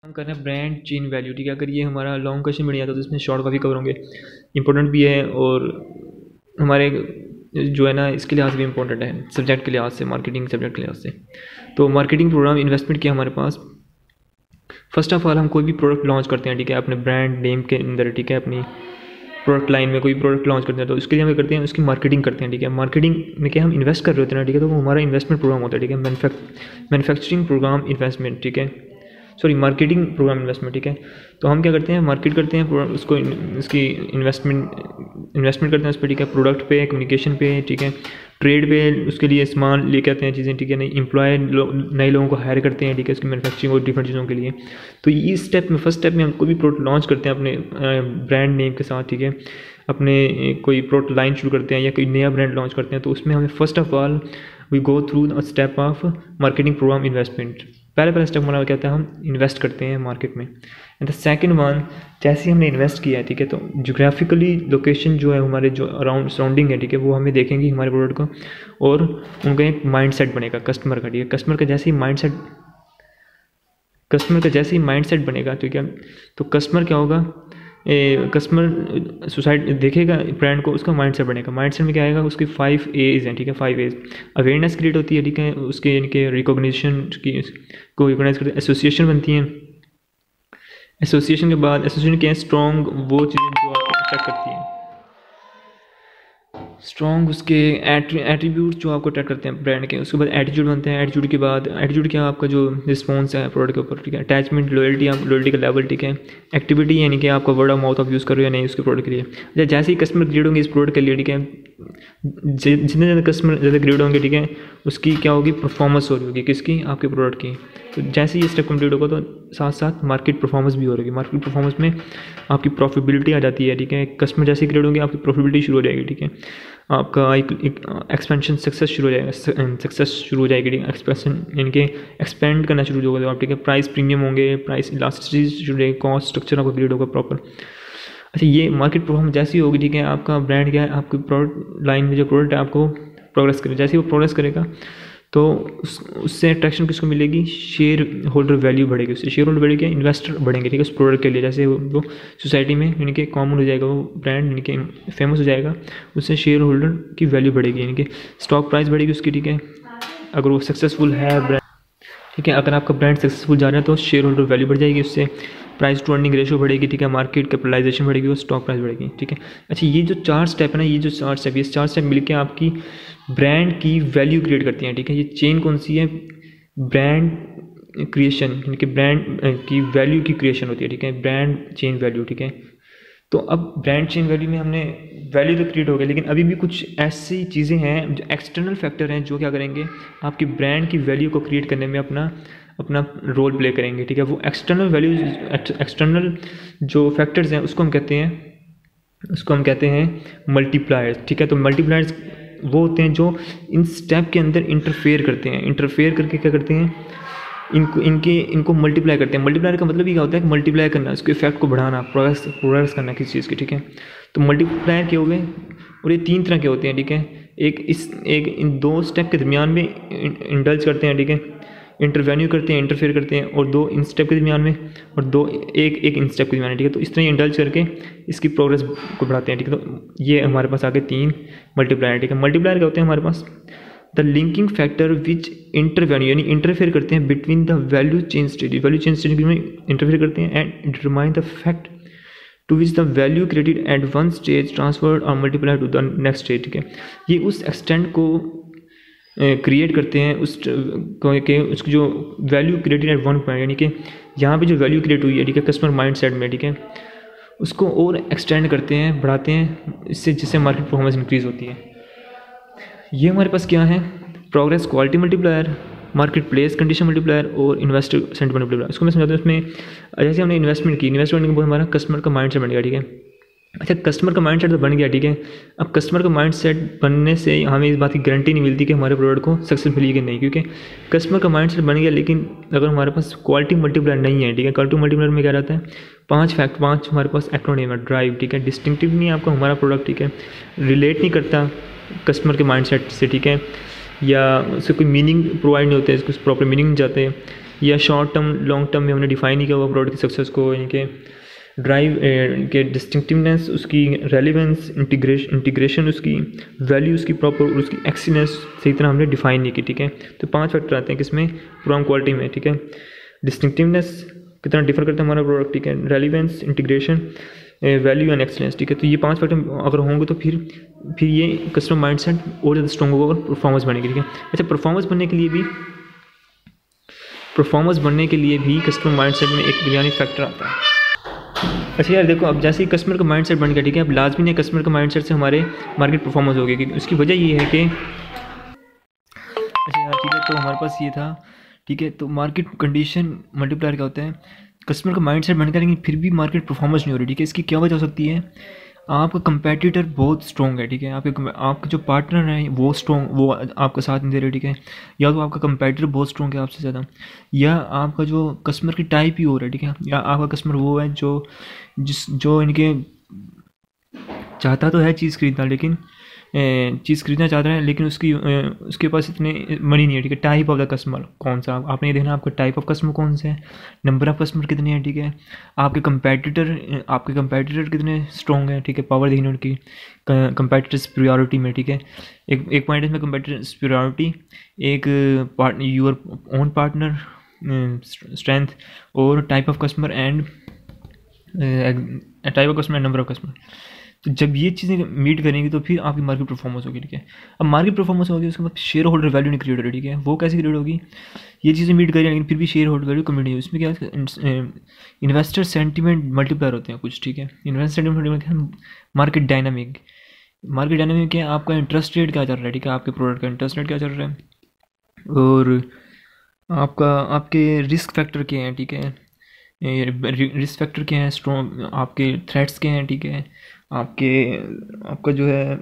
हम कर रहे हैं ब्रांड चेन वैल्यू, ठीक है। अगर ये हमारा लॉन्ग क्वेश्चन बन जाता है तो इसमें शॉर्ट काफ़ी कवर होंगे, इंपॉर्टेंट भी है और हमारे जो है ना इसके लिहाज भी इंपॉर्टेंट है, सब्जेक्ट के लिहाज से, मार्केटिंग सब्जेक्ट के लिहाज से। तो मार्केटिंग प्रोग्राम इन्वेस्टमेंट किया हमारे पास। फर्स्ट ऑफ ऑल हम कोई भी प्रोडक्ट लॉन्च करते हैं, ठीक है, अपने ब्रांड नेम के अंदर, ठीक है, अपनी प्रोडक्ट लाइन में कोई प्रोडक्ट लॉन्च करते हैं तो उसके लिए हम करते हैं, उसकी मार्केटिंग करते हैं, ठीक है। मार्केटिंग में क्या हम इन्वेस्ट कर रहे होते हैं ना, ठीक है, तो वो हमारा इन्वेस्टमेंट प्रोग्राम होता है, ठीक है, मैन्युफैक्चरिंग प्रोग्राम इन्वेस्टमेंट, ठीक है, सॉरी मार्केटिंग प्रोग्राम इन्वेस्टमेंट, ठीक है। तो हम क्या करते हैं, मार्केट करते हैं उसको, इसकी इन्वेस्टमेंट करते हैं उस पर, ठीक है, प्रोडक्ट पे, कम्युनिकेशन पे, ठीक है, ट्रेड पे, उसके लिए सामान लेके आते हैं चीज़ें, ठीक है, नई एम्प्लॉय नए लोगों को हायर करते हैं, ठीक है, उसकी मैन्युफैक्चरिंग और डिफरेंट चीज़ों के लिए। तो इस स्टेप में, फर्स्ट स्टेप में हम कोई भी प्रोडक्ट लॉन्च करते हैं अपने ब्रांड नेम के साथ, ठीक है, अपने कोई प्रोडक्ट लाइन शुरू करते हैं या कोई नया ब्रांड लॉन्च करते हैं, तो उसमें हमें first of all we go through a step of marketing program investment. पहला स्टेप हमारा क्या होता है, हम इन्वेस्ट करते हैं मार्केट में। एंड द सेकंड वन, जैसे हमने इन्वेस्ट किया है, ठीक है, तो जोग्राफिकली लोकेशन जो है हमारे जो अराउंड सराउंडिंग है, ठीक है, वो हमें देखेंगे हमारे प्रोडक्ट को, और उनका एक माइंडसेट बनेगा कस्टमर का, ठीक है। कस्टमर का जैसे ही माइंडसेट बनेगा, ठीक है, तो कस्टमर क्या होगा, कस्टमर सोसाइटी देखेगा ब्रांड को, उसका माइंडसेट बनेगा। माइंडसेट में क्या आएगा, उसकी 5 A's हैं, ठीक है, 5 A's। अवेयरनेस क्रिएट होती है, ठीक है, उसके इनके रिकॉग्निशन की को रिकॉग्नाइज करते हैं, एसोसिएशन बनती हैं, एसोसिएशन के बाद एसोसिएशन क्या है, स्ट्रॉन्ग वो चीज़ें जो आपको अट्रैक्ट करती हैं, स्ट्रॉन्ग उसके एट्रीब्यूट जो आपको अट्रैक्ट करते हैं ब्रांड के। उसके बाद एटीट्यूड बनते हैं, एटीट्यूड के बाद एटीट्यूड क्या आपका जो रिस्पॉन्स है प्रोडक्ट के ऊपर, ठीक है, अटैचमेंट, लॉयल्टी, आप लॉयल्टी का लेवल, ठीक है, एक्टिविटी यानी कि आपका वर्ड ऑफ माउथ आप यूज़ कर रहे हो या नहीं उसके प्रोडक्ट के लिए। जैसे ही कस्टमर क्रिएट होंगे इस प्रोडक्ट के लिए, ठीक है, जितने ज़्यादा कस्टमर ज़्यादा क्रिएट होंगे, ठीक है, उसकी क्या होगी, परफॉर्मेंस हो रही होगी, किसकी, आपके प्रोडक्ट की। तो जैसे ही ये स्टेप कंप्लीट होगा तो साथ साथ मार्केट परफॉर्मेंस भी हो रही है। मार्केट परफॉर्मेंस में आपकी प्रॉफिटेबिलिटी आ जाती है, ठीक है, कस्टमर जैसे क्रिएट होंगे आपकी प्रॉफिटेबिलिटी शुरू हो जाएगी, ठीक है, आपका एक एक्सपेंशन सक्सेस शुरू हो जाएगा, सक्सेस शुरू हो जाएगी, एक्सपेंशन यानी कि एक्सपेंड करना शुरू होगा आप, ठीक है, प्राइस प्रीमियम होंगे, प्राइस इलास्टिसिटी शुरू हो जाएगी, कॉस्ट स्ट्रक्चर आपका क्रिएट होगा प्रॉपर। अच्छा, ये मार्केट परफॉर्मेंस जैसी होगी, ठीक है, आपका ब्रांड क्या है, आपकी प्रोडक्ट लाइन में जो प्रोडक्ट है आपको प्रोग्रेस करे, जैसे ही वो प्रोग्रेस करेगा तो उससे अट्रैक्शन किसको मिलेगी, शेयर होल्डर वैल्यू बढ़ेगी, उससे शेयर होल्डर बढ़ेगी, इन्वेस्टर बढ़ेंगे, ठीक है, उस प्रोडक्ट के लिए। जैसे वो सोसाइटी में यानी कि कॉमन हो जाएगा, वो ब्रांड यानी कि फेमस हो जाएगा, उससे शेयर होल्डर की वैल्यू बढ़ेगी, यानी कि स्टॉक प्राइस बढ़ेगी उसकी, ठीक है, अगर वो सक्सेसफुल है ब्रांड, ठीक है, अगर आपका ब्रांड सक्सेसफुल जा रहा है तो शेयर होल्डर वैल्यू बढ़ जाएगी, उससे प्राइस टू अर्निंग रेशियो बढ़ेगी, ठीक है, मार्केट कैपिटलाइजेशन बढ़ेगी और स्टॉक प्राइस बढ़ेगी, ठीक है। अच्छा, ये जो 4 स्टेप है ना, ये 4 स्टेप मिलकर आपकी ब्रांड की वैल्यू क्रिएट करती हैं, ठीक है। ये चेन कौन सी है, ब्रांड क्रिएशन, यानी कि ब्रांड की वैल्यू की क्रिएशन होती है, ठीक है, ब्रांड चेन वैल्यू, ठीक है। तो अब ब्रांड चेन वैल्यू में हमने वैल्यू तो क्रिएट हो गया, लेकिन अभी भी कुछ ऐसी चीज़ें हैं जो एक्सटर्नल फैक्टर हैं जो क्या करेंगे, आपकी ब्रांड की वैल्यू को क्रिएट करने में अपना रोल प्ले करेंगे, ठीक है। वो एक्सटर्नल जो फैक्टर्स हैं उसको हम कहते हैं मल्टीप्लायर्स, ठीक है। तो मल्टीप्लायर्स वो होते हैं जो इन स्टेप के अंदर इंटरफेयर करते हैं, इंटरफेयर करके क्या करते हैं, इनको मल्टीप्लाई करते हैं। मल्टीप्लायर का मतलब ये क्या होता है कि मल्टीप्लाई करना, उसके इफेक्ट को बढ़ाना, प्रोग्रेस करना किसी चीज़ की, ठीक है। तो मल्टीप्लायर क्या हो गए, और ये 3 तरह के होते हैं, ठीक है। एक इन 2 स्टेप के दरमियान में इंडल्ज करते हैं, ठीक है, इंटरवेन्यू करते हैं, इंटरफेयर करते हैं, और 2 इन स्टेप के दरमियान में, और 2 एक इन स्टेप के दरमियान में, ठीक है। तो इस तरह इंडल्ज करके इसकी प्रोग्रेस को बढ़ाते हैं, ठीक है। तो ये हमारे पास आगे 3 मल्टीप्लायर, ठीक है। मल्टीप्लायर क्या होते हैं हमारे पास, the linking factor which intervene यानी इंटरफेयर करते हैं between the value change stage, value change stage में इंटरफेयर करते हैं, and determine the fact to which the value created at one stage transferred और multiply to the next stage, ठीक है। ये उस एक्सटेंट को क्रिएट करते हैं, उसकी जो value created at one point, यानी कि यहाँ पे जो वैल्यू क्रिएट हुई है, ठीक है, कस्टमर माइंडसेट में, ठीक है, उसको और एक्सटेंड करते हैं, बढ़ाते हैं, जिससे मार्केट परफॉर्मेंस इंक्रीज होती है। ये हमारे पास क्या है, progress quality multiplier, market place condition multiplier और इन्वेस्टर सेंटिमेंट मल्टीप्लायर। इसको मैं समझाता हूँ। इसमें जैसे हमने इन्वेस्टमेंट की के बाद हमारा कस्टमर का माइंडसेट बन गया, ठीक है। अच्छा, कस्टमर का माइंडसेट तो बन गया, ठीक है। अब कस्टमर का माइंडसेट बनने से हमें इस बात की गारंटी नहीं मिलती कि हमारे प्रोडक्ट को सक्सेस मिलेगी कि नहीं, क्योंकि कस्टमर का माइंडसेट बन गया, लेकिन अगर हमारे पास क्वालिटी मल्टीप्लायर नहीं है, ठीक है। क्वालिटी मल्टीप्लायर में क्या रहता है, 5 हमारे पास एक्रोनिम है, ड्राइव, ठीक है, डिस्टिंक्टिव नहीं है आपका हमारा प्रोडक्ट, ठीक है, रिलेट नहीं करता कस्टमर के माइंडसेट से, ठीक है, या उससे कोई मीनिंग प्रोवाइड नहीं होते, इसको प्रॉपर मीनिंग नहीं जाते, या शॉर्ट टर्म लॉन्ग टर्म में हमने डिफाइन नहीं किया हुआ प्रोडक्ट की सक्सेस को, यानी कि ड्राइव के डिस्टिंक्टिवनेस, उसकी रेलिवेंस, इंटीग्रेशन, उसकी वैल्यू, उसकी प्रॉपर, और उसकी एक्सीलेंस सही तरह हमने डिफाइन नहीं की, ठीक है। तो 5 फैक्टर आते हैं किसमें, प्रोग्राम क्वालिटी में, ठीक है। डिस्टिंक्टिवनेस कितना डिफर करता है हमारा प्रोडक्ट, ठीक है। Relevance, integration, value and excellence, ठीक है। तो ये 5 फैक्टर अगर होंगे तो फिर ये कस्टमर माइंडसेट और ज़्यादा स्ट्रॉन्ग होगा और परफॉर्मेंस बनेगी, ठीक है। अच्छा, परफॉर्मेंस बनने के लिए भी कस्टमर माइंडसेट में एक बुनियादी फैक्टर आता है। अच्छा यार देखो, अब जैसे ही कस्टमर का माइंडसेट बन गया, ठीक है, अब लाजमी नहीं कस्टमर का माइंडसेट से हमारे मार्केट परफॉर्मेंस होगी, क्योंकि उसकी वजह ये है कि अच्छा यार ठीक है, तो हमारे पास ये था, ठीक है। तो मार्केट कंडीशन मल्टीप्लायर क्या होता है, कस्टमर का माइंडसेट बन गया लेकिन फिर भी मार्केट परफॉर्मेंस नहीं हो रही, ठीक है। इसकी क्या वजह हो सकती है, आपका कंपेटिटर बहुत स्ट्रॉन्ग है, ठीक है। आपके जो पार्टनर हैं वो स्ट्रॉन्ग, वो आपका साथ नहीं दे रहे, ठीक है। या तो आपका कंपेटिटर बहुत स्ट्रॉन्ग है आपसे ज़्यादा, या आपका जो कस्टमर की टाइप ही हो रहा है, ठीक है। या आपका कस्टमर वो है जो इनके चाहता तो है चीज़ खरीदना, लेकिन चीज़ खरीदना चाहता है लेकिन उसके पास इतने मनी नहीं है, ठीक है। टाइप ऑफ द कस्टमर कौन सा, आपने ये देखना आपका टाइप ऑफ कस्टमर कौन सा है, नंबर ऑफ कस्टमर कितने हैं, ठीक है। आपके कंपेटिटर कितने स्ट्रॉन्ग हैं, ठीक है। पावर देखनी उनकी कंपेटिटर्स प्रियोरिटी में, ठीक है। एक पॉइंट है इसमें कंपेटिटर्स प्रियोरिटी, एक यूर ओन पार्टनर स्ट्रेंथ, और type of customer and number of customer. तो जब ये चीज़ें मीट करेंगी तो फिर आपकी मार्केट परफॉर्मेंस होगी, ठीक है। अब मार्केट परफॉर्मेंस होगी, उसके बाद शेयर होल्डर वैल्यू नहीं क्रिएट हो रही, ठीक है। वो कैसे क्रिएट होगी, ये चीज़ें मीट करें लेकिन फिर भी शेयर होल्डर वैल्यू कम्युनिटी, उसमें क्या है, इन्वेस्टर सेंटीमेंट मल्टीप्लायर होते हैं कुछ, ठीक है। इन्वेस्टर सेंटीमेंट, मार्केट डायनामिक क्या है, आपका इंटरेस्ट रेट क्या चल रहा है, ठीक है। आपके प्रोडक्ट का इंटरेस्ट रेट क्या चल रहा है, और आपके रिस्क फैक्टर क्या हैं, ठीक है। रिस्क फैक्टर क्या है, स्ट्रॉन्ग आपके थ्रेट्स क्या हैं, ठीक है। आपका जो है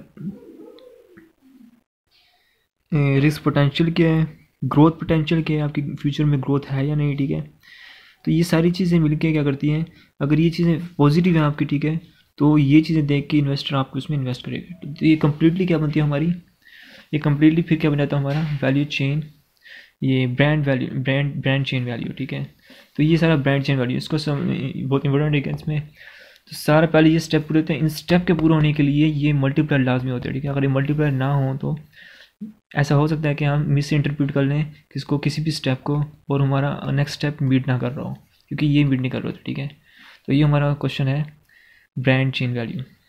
रिस्क पोटेंशियल क्या है, ग्रोथ पोटेंशियल क्या है, आपकी फ्यूचर में ग्रोथ है या नहीं, ठीक है। तो ये सारी चीज़ें मिलके क्या करती हैं, अगर ये चीज़ें पॉजिटिव हैं आपकी, ठीक है, तो ये चीज़ें देख के इन्वेस्टर आपको इसमें इन्वेस्ट करेगा। तो ये कम्प्लीटली क्या बनती है हमारी, ये कम्प्लीटली फिर क्या बन जाता है हमारा वैल्यू चेन, ये ब्रांड चेन वैल्यू, ठीक है। तो ये सारा ब्रांड चेन वैल्यू, इसको बहुत इंपॉर्टेंट है इसमें। तो सारा पहले ये स्टेप पूरे होते हैं, इन स्टेप के पूरा होने के लिए ये मल्टीप्लायर लाजमी होते हैं, ठीक है। अगर ये मल्टीप्लायर ना हो तो ऐसा हो सकता है कि हम मिस इंटरप्रेट कर लें किसी भी स्टेप को, और हमारा नेक्स्ट स्टेप मीट ना कर रहा हो, क्योंकि ये मीट नहीं कर रहा था, ठीक है। तो ये हमारा क्वेश्चन है ब्रांड चेन वैल्यू।